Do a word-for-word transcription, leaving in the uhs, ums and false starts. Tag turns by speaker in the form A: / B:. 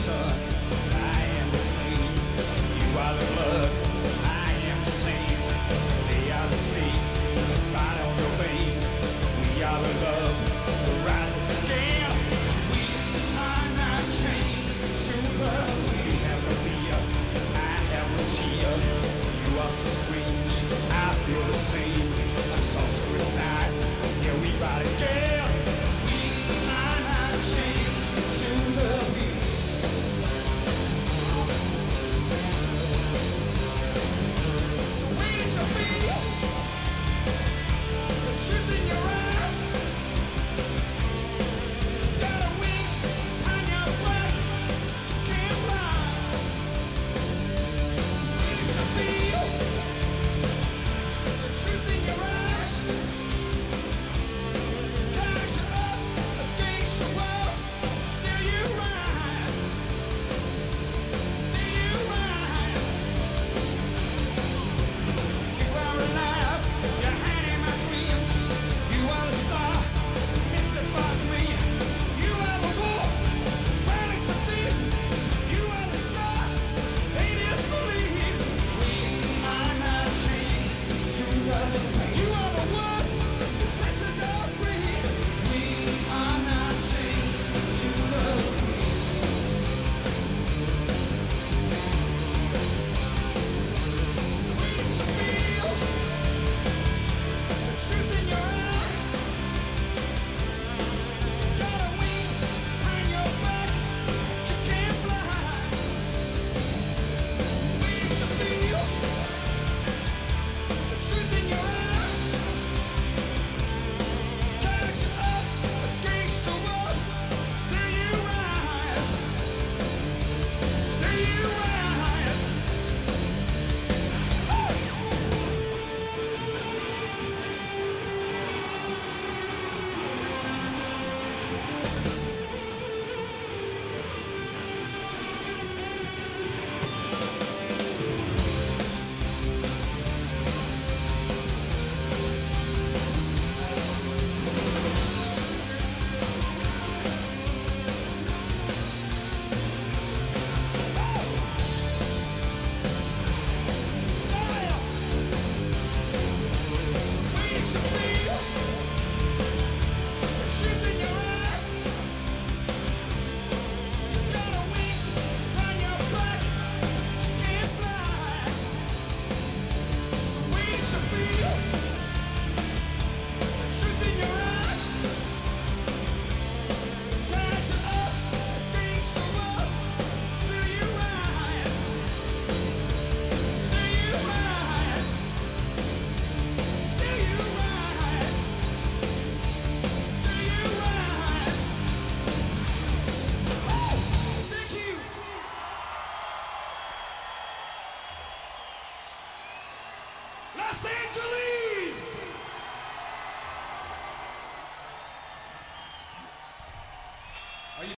A: sun. I am the flame. You are the blood. I am the same. They are the speed. Right on your vein. We are the love that rises again. We are not chained to love. We have no fear. I have no cheer. You are so strange. I feel the same. A sorcerer's night. Yeah, we ride again. We are not chained to love. So where did you feel the truth in your eyes? Got a wings on your back, you can't fly. Where did you feel the truth in your eyes? Ties you up against the wall, still you rise, still you rise. You are alive, you're hiding my dreams. You are the star, mystifies me. You are the wolf, panics the thief. You are the star, they disbelieve. We are not chained to love. You are the one that sets us all free. We are not chained to love. We feel the truth in your eye. Got a wings on your back, you can't fly. We feel the truth in your eye. Ties you up against the wall, still you rise, still you rise. Los Angeles!